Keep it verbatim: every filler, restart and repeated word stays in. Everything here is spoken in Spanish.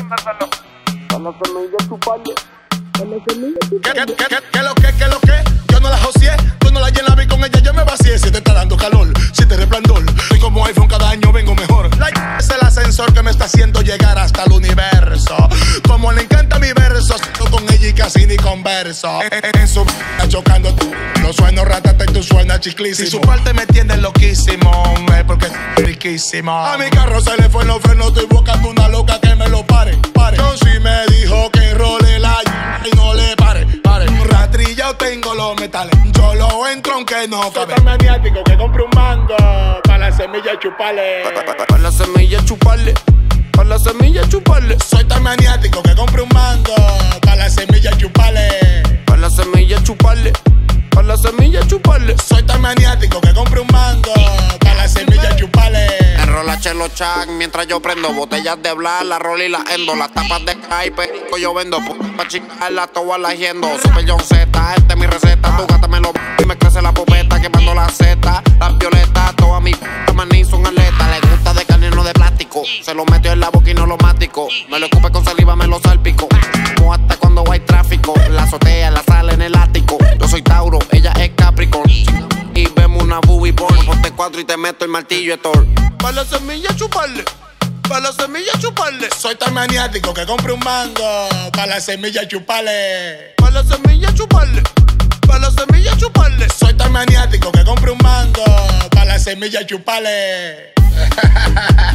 Pa' la semilla chuparle. Pa' la semilla ¿Qué, chuparle. qué, qué, qué lo que, qué lo que? Yo no la joseé, tú no la llenabas y con ella yo me vacié. Si te está dando calor, si te resplandor, soy como iPhone, cada año vengo mejor. Like es el ascensor que me está haciendo llegar hasta el universo. Como le encanta mi verso, estoy con ella y casi ni converso. En, en, en su b****, chocando tú, lo sueno ratata y tú suenas chiclísimo. Si su parte me tiende loquísimo, es porque es riquísimo. A mi carro se le fue los frenos, estoy buscando una loca que me lo pare, pare. Yo sí me dijo que enrole la y no le pare, pare. Rastrillado tengo los metales, yo lo entro aunque no cabe. Soy tan maniático que compre un mango pa' la semilla chuparle. Pa, pa, pa la semilla chuparle, pa la semilla chuparle. Soy tan maniático que compre un mango pa' la semilla chuparle. Pa la semilla chuparle, pa la semilla chuparle. Soy tan maniático que compre un mango pa' la semilla chuparle. Enrola chelo chan mientras yo prendo botellas de bla, la rola y la endo. Las tapas de Sky, perico yo vendo. Puta pa' chingarla, todas la yendo. Super John Z, esta es mi receta. Tu gata me lo y me crece la popeta. Quemando la seta, las violetas. Todas mis p*** maní son atletas. Le gusta de carne, no de plástico. Se lo metió en la boca y no lo mático. Me lo escupe con saliva, me lo salpico. Como hasta cuando hay tráfico. La azotea, la sala en el ático. Yo soy Tauro, ella es Capricorn. Y vemos una boobie porn. Ponte cuatro y te meto el martillo de Thor. Pa' la semilla chuparle, pa' la semilla chuparle. Soy tan maniático que compre un mango pa' la semilla chuparle. Pa' la semilla chuparle, pa' la semilla chuparle. Soy tan maniático que compre un mango pa' la semilla chuparle.